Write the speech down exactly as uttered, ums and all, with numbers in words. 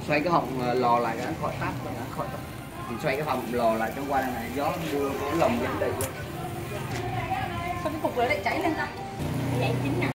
xoay cái họng lò lại cái khỏi tắt rồi khỏi tắt. Mình xoay cái họng lò lại cho qua đây này, gió đưa cái lồng dẫn đầy luôn. Sao cái cục đó lại cháy lên ta? Vậy chín nè.